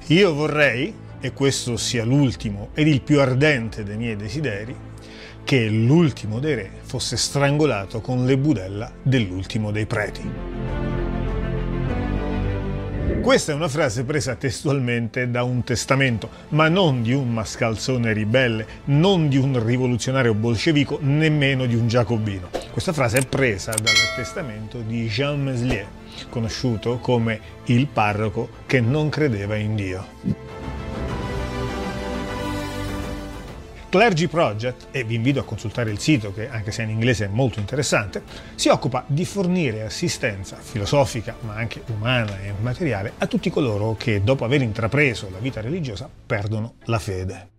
Io vorrei, e questo sia l'ultimo ed il più ardente dei miei desideri, che l'ultimo dei re fosse strangolato con le budella dell'ultimo dei preti. Questa è una frase presa testualmente da un testamento, ma non di un mascalzone ribelle, non di un rivoluzionario bolscevico, nemmeno di un giacobino. Questa frase è presa dal testamento di Jean Meslier, conosciuto come il parroco che non credeva in Dio. Clergy Project, e vi invito a consultare il sito che anche se in inglese è molto interessante, si occupa di fornire assistenza filosofica ma anche umana e materiale a tutti coloro che dopo aver intrapreso la vita religiosa perdono la fede.